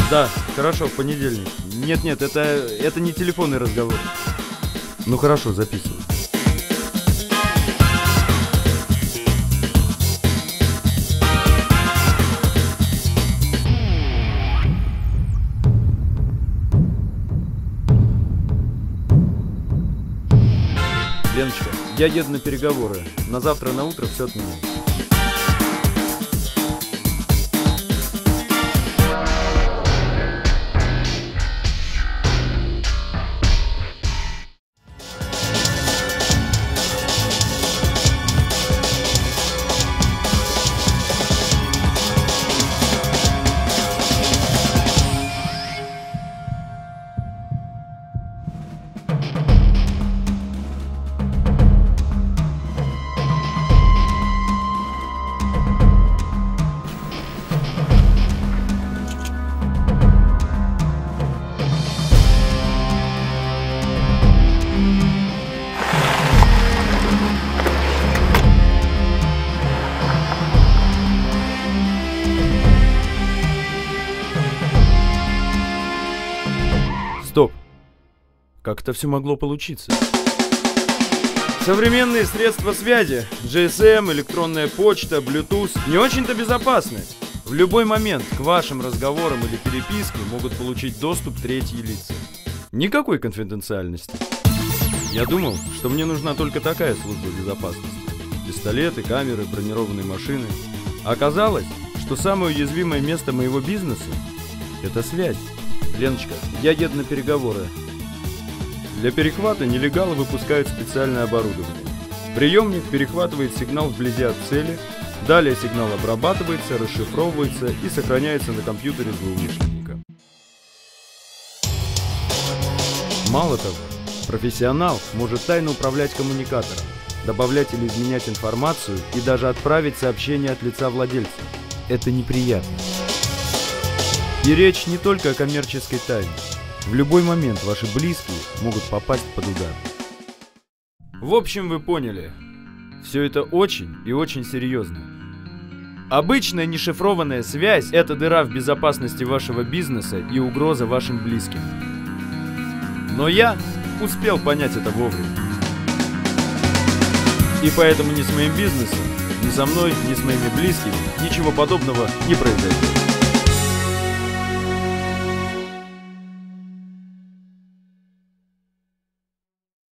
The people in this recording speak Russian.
Да, хорошо, в понедельник. Нет, это не телефонный разговор. Ну хорошо, записывай. Леночка, я еду на переговоры. На завтра на утро все отменяю. Стоп! Как это все могло получиться? Современные средства связи, GSM, электронная почта, Bluetooth не очень-то безопасны. В любой момент к вашим разговорам или переписке могут получить доступ третьи лица. Никакой конфиденциальности. Я думал, что мне нужна только такая служба безопасности. Пистолеты, камеры, бронированные машины. Оказалось, что самое уязвимое место моего бизнеса – это связь. Леночка, я еду на переговоры. Для перехвата нелегалы выпускают специальное оборудование. Приемник перехватывает сигнал вблизи от цели, далее сигнал обрабатывается, расшифровывается и сохраняется на компьютере злоумышленника. Мало того, профессионал может тайно управлять коммуникатором, добавлять или изменять информацию и даже отправить сообщение от лица владельца. Это неприятно. И речь не только о коммерческой тайне. В любой момент ваши близкие могут попасть под удар. В общем, вы поняли. Все это очень и очень серьезно. Обычная нешифрованная связь – это дыра в безопасности вашего бизнеса и угроза вашим близким. Но я успел понять это вовремя. И поэтому ни с моим бизнесом, ни со мной, ни с моими близкими ничего подобного не произойдет.